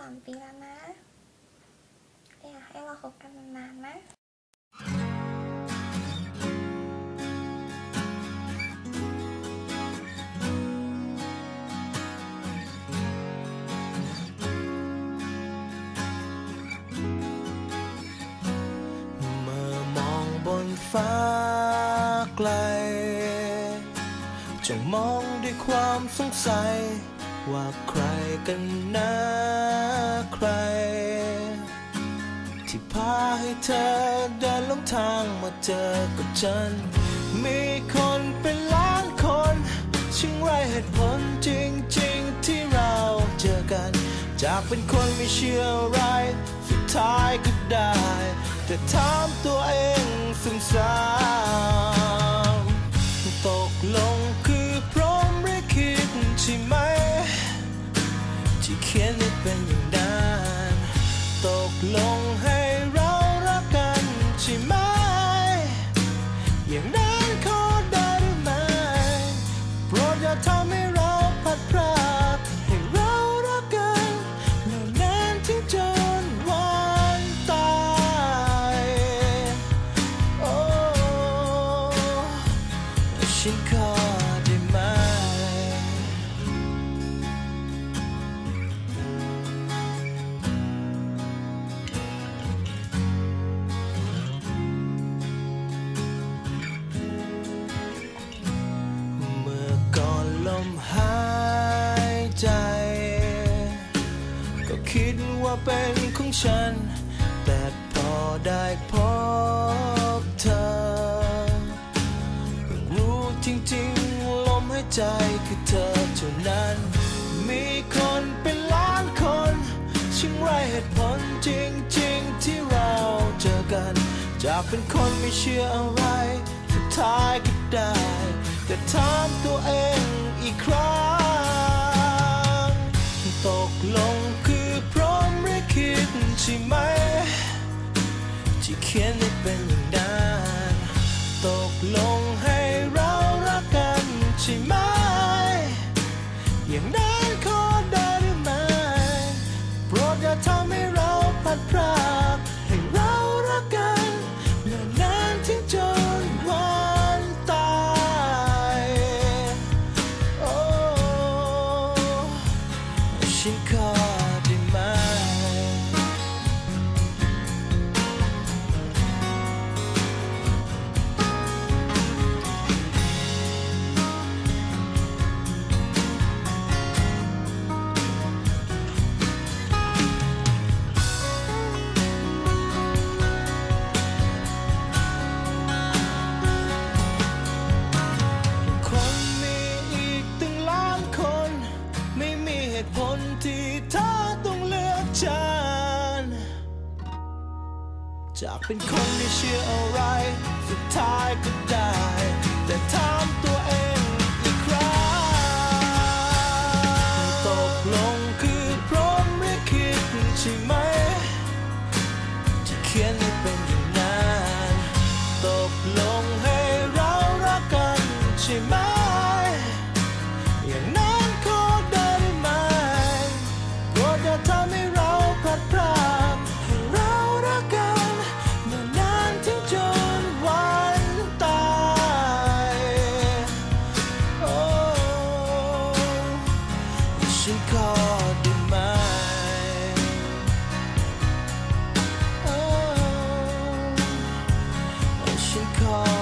3 ปีแล้วนะอยากให้เราคบกันนานๆนะเมื่อมองบนฟ้าไกลจงมองด้วยความสงสัยว่าใครกันนะใครที่พาให้เธอเดินลงทางมาเจอกับฉันมีคนเป็นล้านคนช่างไรเหตุผลจริงๆที่เราเจอกันจากเป็นคนไม่เชื่ออะไรสุดท้ายก็ได้แต่ถามตัวเองซ้ำๆตกลงคือพร้อมหรือคิดใช่ไหมที่เขียนให้เป็นอย่างนั้นตกลงให้เรารักกันใช่ไหมอย่างนั้นขอได้หรือไม่โปรดอย่าทำให้เราพัดพรากให้เรารักกันนานๆถึงจนวันตายโอ้ฉันขอได้ไหมเมื่อก่อนลมหายใจก็คิดว่าเป็นของฉันแต่พอได้พบเธอเพิ่งรู้จริงๆลมหายใจคือเธอเท่านั้นมีคนเป็นล้านคนช่างไรเหตุผลจริงๆที่เราเจอกันจากเป็นคนไม่เชื่ออะไรสุดท้ายก็ได้แต่ถามตัวเองอีกครั้งตกลงคือพร้อมหรือคิดใช่ไหมที่เขียนให้เป็นอย่างนั้นตกลงให้เรารักกันใช่ไหมอย่างนั้นขอได้หรือไม่โปรดอย่าทำให้เราพัดพรากให้เรารักกันนานๆถึงจนวันตายโอ้ฉันขอได้ไหมคนมีอีกตั้งล้านคนไม่มีเหตุผลที่เธอต้องเลือกฉันจากเป็นคนไม่เชื่ออะไรสุดท้ายก็ได้แต่ถามตัวเองอีกครั้งตกลงคือพร้อมหรือคิดใช่ไหมที่เขียนให้เป็นอย่างนั้นตกลงให้เรารักกันใช่ไหมอย่างนั้นขอได้หรือไม่โปรดอย่าทำให้เราพัดพรากให้เรารักกันนานๆถึงจนวันตายโอ้ฉันขอได้ไหมโอ้ฉันขอ